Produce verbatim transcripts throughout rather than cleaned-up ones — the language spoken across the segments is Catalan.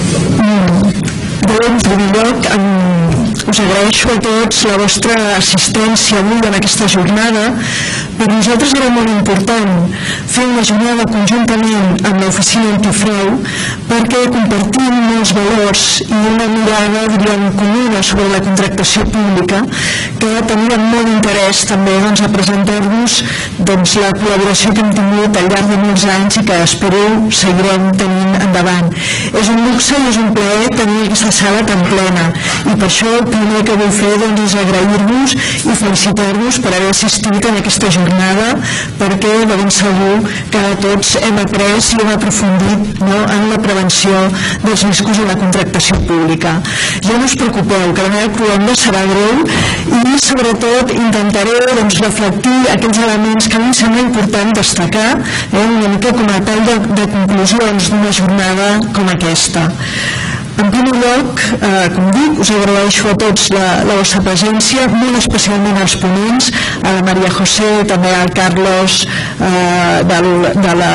Bé, en primer lloc, us agraeixo a tots la vostra assistència avui en aquesta jornada. Per nosaltres era molt important fer una jornada conjuntament amb l'Oficina Antifrau perquè compartim molts valors i una mirada, diríem, comuna sobre la contractació pública, que teníem molt interès també doncs, a presentar-vos doncs, la col·laboració que hem tingut al llarg de molts anys i que espero seguirem tenint endavant. És un luxe i és un plaer tenir aquesta sala tan plena i per això el primer que vull fer doncs, és agrair-vos i felicitar-vos per haver assistit en aquesta jornada perquè de ben segur que tots hem après i hem aprofundit no, en la prevenció dels riscos en la contractació pública. Ja no us preocupeu, que la meva cruenda serà breu i sobretot intentaré doncs, reflectir aquells elements que a mi em sembla important destacar eh, una mica com a tal de, de conclusions d'una jornada com aquesta. En primer lloc, eh, com dic, us agraeixo a tots la, la vostra presència, molt especialment als ponents, a la Maria José, també al Carlos eh, del, de la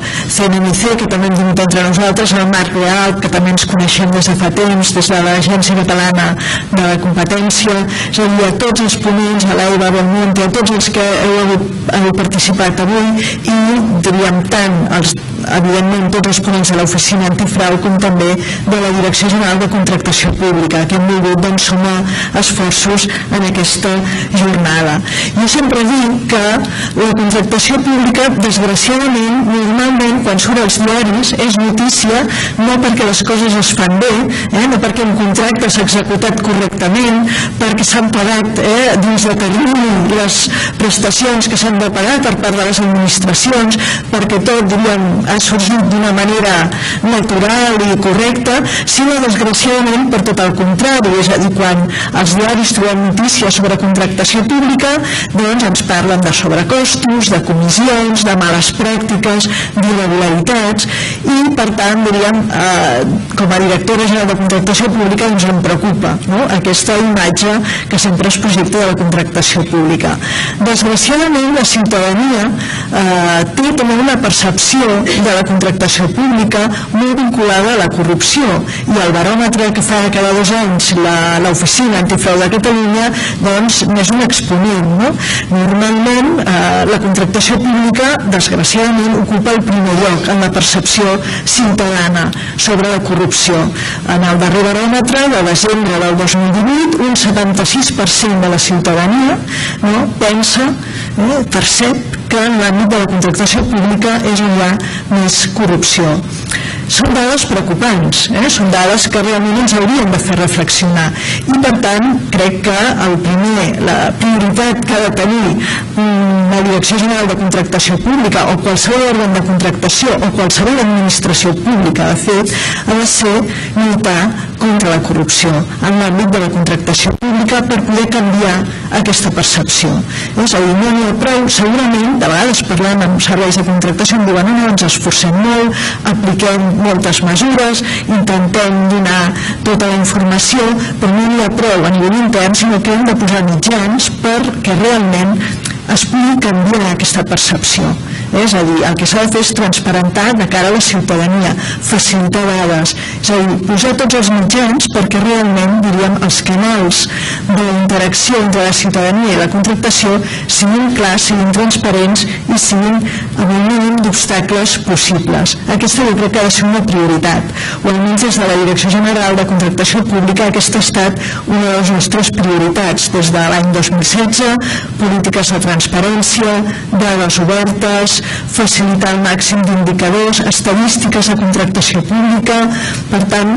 C N M C, que també hem tingut entre nosaltres, al Marc Real, que també ens coneixem des de fa temps, des de l'Agència Catalana de la Competència, és a dir, a tots els ponents, a l'Eva Belmonte, a tots els que heu, heu participat avui i, diríem, tant, els, evidentment, tots els ponents de l'Oficina Antifrau com també de la Direcció General de Contractació Pública, que hem volgut doncs, sumar esforços en aquesta jornada. Jo sempre dic que la contractació pública, desgraciadament, normalment, quan surt als diaris, és notícia no perquè les coses es fan bé, eh, no perquè un contracte s'ha executat correctament, perquè s'han pagat eh, dins de termini les prestacions que s'han de pagar per part de les administracions, perquè tot, diríem, ha sorgit d'una manera natural i correcta, sinó desgraciadament per tot el contrari, és a dir, quan els diaris trobem notícies sobre contractació pública, doncs ens parlen de sobrecostos, de comissions, de males pràctiques, d'irregularitats i, per tant, diríem, eh, com a directora general de contractació pública ens en preocupa no? aquesta imatge que sempre es projecta de la contractació pública. Desgraciadament, la ciutadania eh, té també una percepció de la contractació pública molt vinculada a la corrupció i el baròmetre que fa cada dos anys l'Oficina Antifrau de Catalunya doncs n'és un exponent. No? Normalment eh, la contractació pública desgraciadament ocupa el primer lloc en la percepció ciutadana sobre la corrupció. En el darrer baròmetre de desembre del dos mil divuit un setanta-sis per cent de la ciutadania no, pensa, eh, percep que en l'àmbit de la contractació pública és on hi ha més corrupció. Són dades preocupants, eh? Són dades que realment ens haurien de fer reflexionar i per tant crec que el primer, la prioritat que ha de tenir una Direcció General de Contractació Pública o qualsevol òrgan de contractació o qualsevol administració pública de fet ha de ser lluitar contra la corrupció en l'àmbit de la contractació pública per poder canviar aquesta percepció. És a dir, no n'hi ha prou, segurament de vegades parlem amb serveis de contractació i diuen no, ens esforcem molt, apliquem moltes mesures, intentem donar tota la informació, però no n'hi ha prou a nivell intern, sinó que hem de posar mitjans perquè realment es pugui canviar aquesta percepció. És a dir, el que s'ha de fer és transparentar de cara a la ciutadania, facilitar dades, és a dir, posar tots els mitjans perquè realment, diríem, els canals de la interacció entre la ciutadania i la contractació siguin clars, siguin transparents i siguin amb un mínim d'obstacles possibles. Aquesta jo crec que ha de ser una prioritat, o almenys des de la Direcció General de Contractació Pública aquesta ha estat una de les nostres prioritats des de l'any dos mil setze, polítiques de transparència, dades obertes, facilitar el màxim d'indicadors, estadístiques de contractació pública, per tant,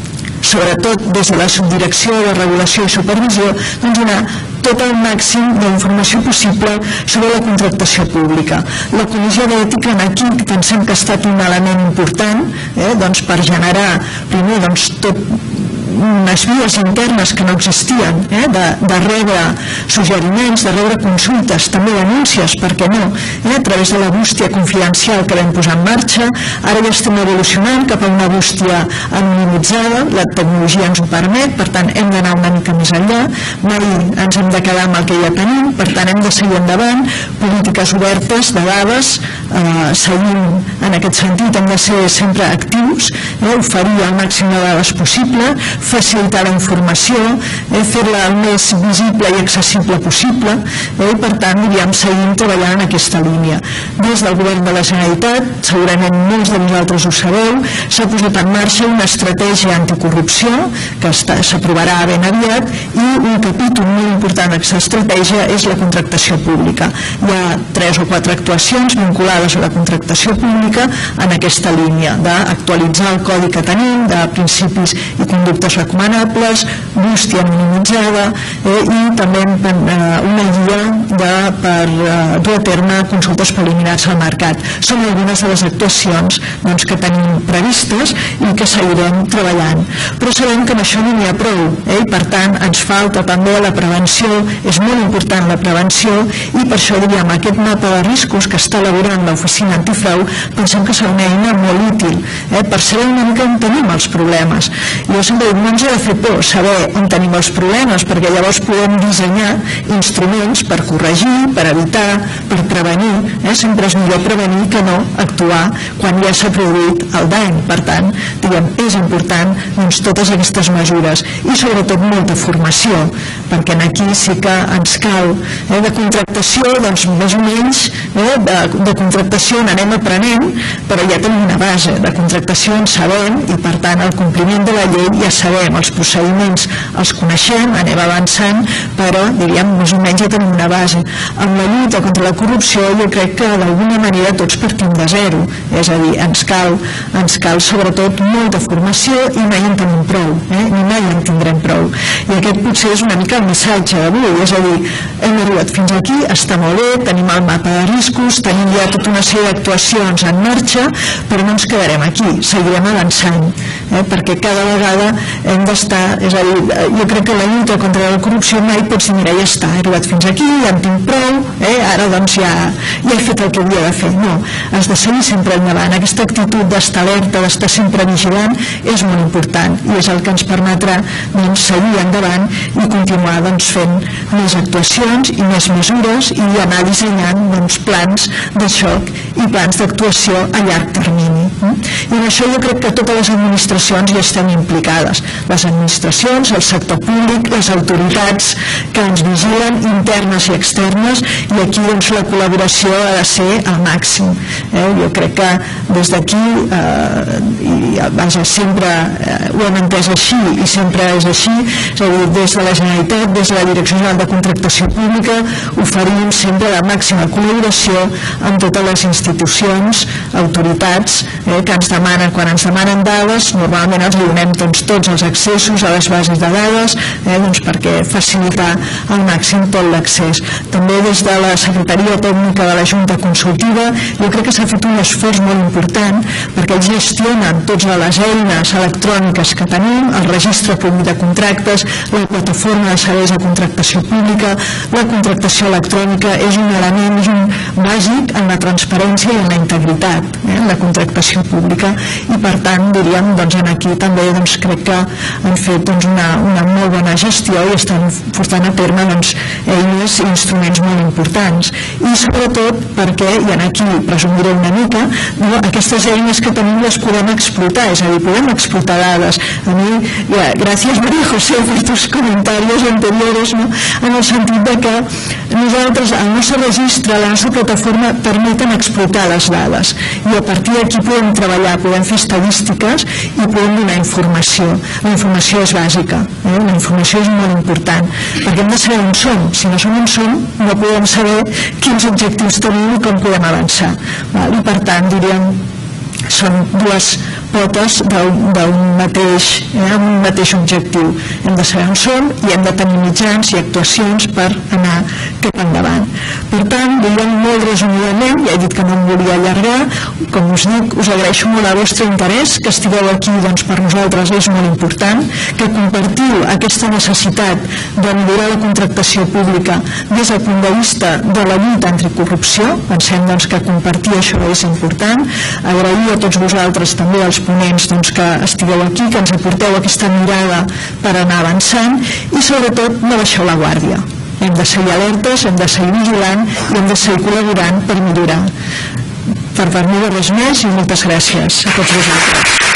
sobretot des de la subdirecció de regulació i supervisió, doncs donar tot el màxim d'informació possible sobre la contractació pública. La comissió d'ètica aquí pensem que ha estat un element important eh, doncs per generar primer doncs, tot unes vies internes que no existien, eh? de, de rebre suggeriments, de rebre consultes, també denúncies, per què no, eh? a través de la bústia confidencial que vam posar en marxa. Ara ja estem evolucionant cap a una bústia anonimitzada, la tecnologia ens ho permet, per tant hem d'anar una mica més enllà, mai ens hem de quedar amb el que ja tenim, per tant hem de seguir endavant, polítiques obertes de dades, eh, seguint en aquest sentit hem de ser sempre actius, eh, oferir el màxim de dades possible, facilitar la informació, eh, fer-la el més visible i accessible possible, eh, i per tant diríem seguim treballant en aquesta línia. Des del govern de la Generalitat, segurament molts de vosaltres ho sabeu, s'ha posat en marxa una estratègia anticorrupció que s'aprovarà ben aviat, i un capítol molt important d'aquesta estratègia és la contractació pública. Hi ha tres o quatre actuacions vinculades a la contractació pública en aquesta línia d'actualitzar el codi que tenim de principis i conductes recomanables, bústia minimitzada, eh, i també eh, una guia de, per eh, dur a terme consultes preliminars al mercat. Són algunes de les actuacions doncs, que tenim previstes i que seguirem treballant. Però sabem que amb això no n'hi ha prou, eh, i per tant ens falta també la prevenció, és molt important la prevenció, i per això diríem aquest mapa de riscos que està elaborant l'Oficina Antifrau pensem que serà una eina molt útil, eh, per saber una mica on tenim els problemes. Jo sempre dic, no ens ha de fer por saber on tenim els problemes, perquè llavors podem dissenyar instruments per corregir, per evitar, per prevenir, eh? Sempre és millor prevenir que no actuar quan ja s'ha produït el dany. Per tant, diguem, és important doncs, totes aquestes mesures i sobretot molta formació, perquè aquí sí que ens cal eh, de contractació, doncs més o menys eh, de, de contractació n'anem aprenent, però ja tenim una base de contractació, en sabem, i per tant el compliment de la llei ja sabem, els procediments els coneixem, anem avançant, però diríem més o menys ja tenim una base. Amb la lluita contra la corrupció jo crec que d'alguna manera tots partim de zero, és a dir, ens cal, ens cal sobretot molta formació i mai en tenim prou, eh? ni mai en tindrem prou. I aquest potser és una mica el missatge d'avui, és a dir, hem arribat fins aquí, està molt bé, tenim el mapa de riscos, tenim ja tota una sèrie d'actuacions en marxa, però no ens quedarem aquí, seguirem avançant, eh? perquè cada vegada hem d'estar, és a dir, jo crec que la lluita contra la corrupció mai pots dir, mira, ja està, he arribat fins aquí, ja en tinc prou, eh? ara doncs ja, ja he fet el que havia de fer. No, has de seguir sempre endavant. Aquesta actitud d'estar alerta, d'estar sempre vigilant, és molt important i és el que ens permetrà doncs, seguir endavant i continuar doncs, fent més actuacions i més mesures i anar dissenyant doncs, plans de xoc i plans d'actuació a llarg termini. I en això jo crec que totes les administracions ja estem implicades. Les administracions, el sector públic, les autoritats que ens vigilen, internes i externes, i aquí doncs, la col·laboració ha de ser al màxim. Eh? Jo crec que des d'aquí, eh, i vaja, sempre eh, ho hem entès així i sempre és així, és a dir, des de la Generalitat, des de la Direcció General de Contractació Pública, oferim sempre la màxima col·laboració amb totes les institucions, autoritats, eh, que ens demanen, quan ens demanen dades, normalment els donem doncs, tots els accessos a les bases de dades, eh, doncs, perquè facilitar al màxim tot l'accés. També des de la Secretaria Tècnica de la Junta Consultiva, jo crec que s'ha fet un esforç molt important perquè ells gestionen totes les eines electròniques que tenim, el registre públic de contractes, la plataforma de serveis de contractació pública. La contractació electrònica és un element, és un bàsic en la transparència i en la integritat, eh, en la contractació pública, i per tant, diríem, doncs, aquí també doncs, crec que han fet doncs, una, una molt bona gestió i estan portant a terme doncs, eines i instruments molt importants. I sobretot perquè, i aquí presumiré una mica, no, aquestes eines que tenim les podem explotar, és a dir, podem explotar dades. A mi, ja, gràcies María José per tus comentarios anteriores, no? En el sentit de que nosaltres, el nostre registre, la nostra plataforma permeten explotar les dades i a partir d'aquí podem treballar, podem fer estadístiques i podem donar informació. La informació és bàsica, eh? La informació és molt important perquè hem de saber on som. Si no som on som, no podem saber quins objectius tenim i com podem avançar. I per tant, diríem, són dues potes d'un mateix, eh, un mateix objectiu. Hem de saber on som i hem de tenir mitjans i actuacions per anar cap endavant. Per tant, diguem molt resumidament, ja he dit que no em volia allargar, com us dic, us agraeixo molt el vostre interès, que estigueu aquí, doncs per nosaltres és molt important, que compartiu aquesta necessitat de millorar la contractació pública des del punt de vista de la lluita anticorrupció. Pensem doncs, que compartir això és important. Agrair a tots vosaltres, també als ponents, doncs, que estigueu aquí, que ens aporteu aquesta mirada per anar avançant i sobretot no baixeu la guàrdia. Hem de seguir alertes, hem de seguir vigilant i hem de seguir col·laborant per millorar. Per part meva res més i moltes gràcies a tots vosaltres.